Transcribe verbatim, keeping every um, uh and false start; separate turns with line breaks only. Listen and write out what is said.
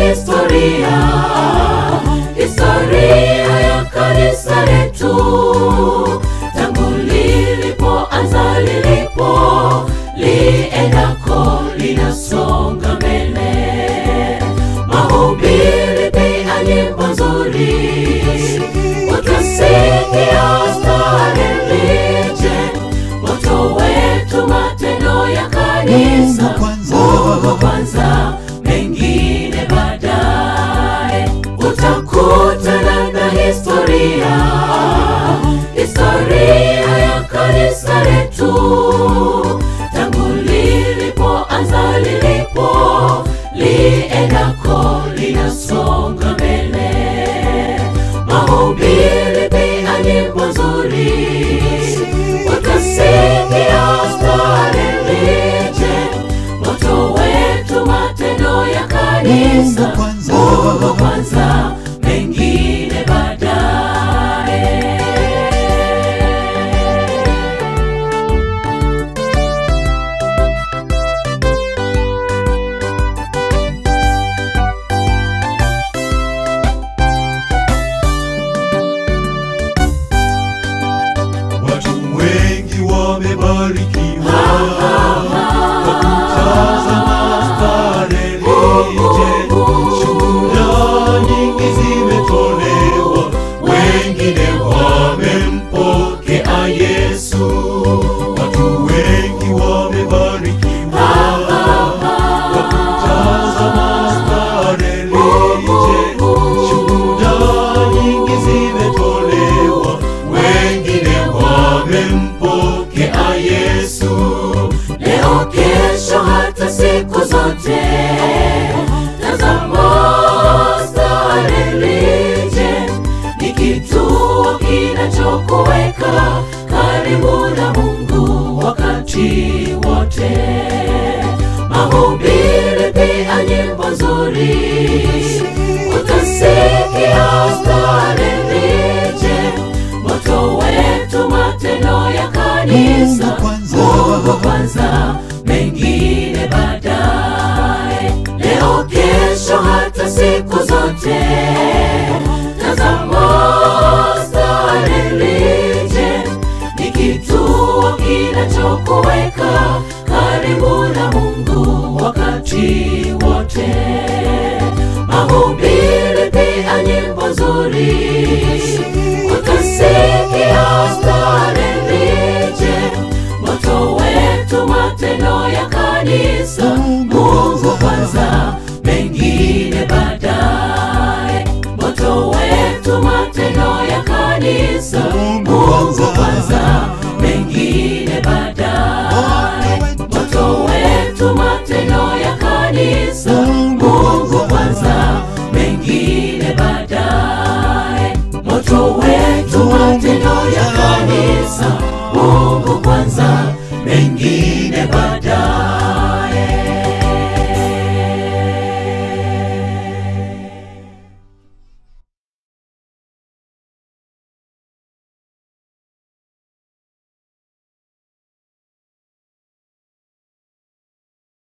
historia, historia ya kanisa letu. Tangu lilipoanza, lilipo liendako linasonga mbele. Mahubiri pia nyimbo nzuri, utasikia Star Religion. Moto wetu matendo ya kanisa, Mungu kwanza, mengine baadaye. Utakutana na historia, historia ya kanisa letu. Tangu lilipoanza, lilipo liendako linasonga mbele. Mahubiri pia nyimbo nzuri, utasikia Star Religion. Moto wetu matendo ya kanisa, Mungu kwanza, mengine baadaye.
Watu wengi wamebarikiwa kwa kutazama Star Religion. Shuhuda nyingi zimetolewa, wengine wamempokea Yesu. Watu wengi wamebarikiwa kwa kutazama Star Religion. Shuhuda nyingi zimetolewa, wengine wamempokea Yesu.
Leo, kesho, hata siku zote, tazama Star Religion. Ni kituo kinachokuweka karibu na Mungu wakati wote. Mahubiri pia nyimbo nzuri, utasikia Star Religion. Moto wetu matendo ya kanisa, Mungu kwanza, mengine baadaye. Leo, kesho, hata siku zote, tazama Star Religion. Ni kituo kinachokuweka karibu na Mungu wakati wote. Mahubiri pia nyimbo nzuri, utasikia Star Religion. Moto wetu matendo ya kanisa, Mungu kwanza, mengine baadaye. Moto wetu matendo ya kanisa, Mungu kwanza, mengine baadaye. Moto wetu matendo ya kanisa, Mungu kwanza, mengine baadaye. Moto wetu